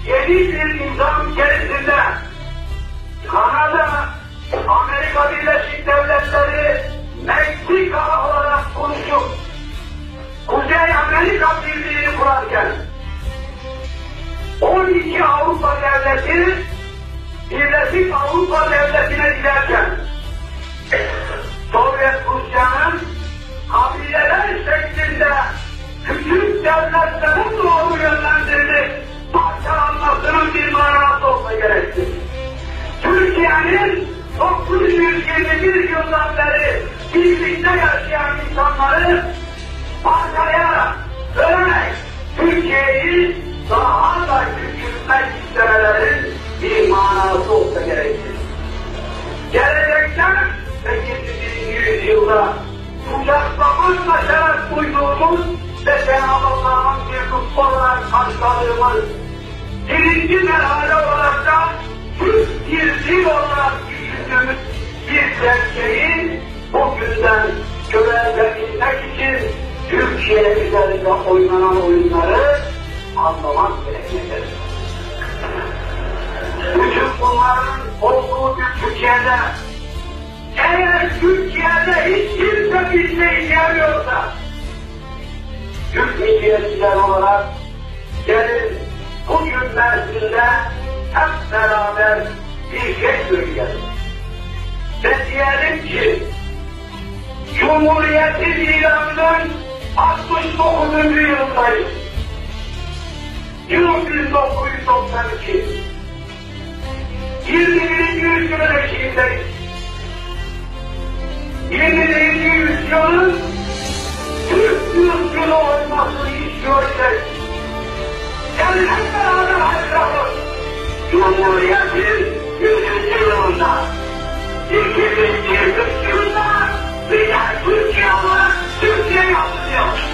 yeni bir nizam içerisinde Kanada, Amerika Birleşik Devletleri, Meksika olarak konuşup Kuzey Amerika Birliği'ni kurarken 12 Avrupa devleti Birleşik Avrupa Devleti'ne giderken Sovyet Rusya'nın kabileler şeklinde küçük devletlerin doğru yönlendirilip parçalanmasının bir manası olsa gerektir. Türkiye'nin 921 yıldan beri birlikte yaşayan insanları parçalayarak, bölerek Türkiye'yi daha da küçültmek istemelerin bir manası olsa gerektir. Gelecekte 8. yüzyılda kucaklamakla şeref duyduğumuz ve Cenab-ı Allah'ın bir lütfu olarak karşıladığımız birinci merhale olarak da Türk birliği olarak düşündüğümüz bir gerçeği bugünden görebilmek için Türkiye üzerinde oynanan oyunları anlamak gerekmektedir. Bütün bunların olduğu bir Türkiye'de eğer Türkiye'de hiç kimse bir şey diyemiyorsa Türk milliyetçiler olarak gelin bugün Mersin'de hep beraber bir şey söyleyelim. Ve diyelim ki Cumhuriyet'in ilanının 69. yılındayız. Yıl 1992. 21. yüzyılın eşiğindeyiz. 21. yüzyılın Türk yüzyılı olmasını istiyoruz. Gelin hep beraber haykıralım. Cumhuriyet'in 100. yılında 2023 yılında bir Türkiye olarak Türkiye yapılıyor.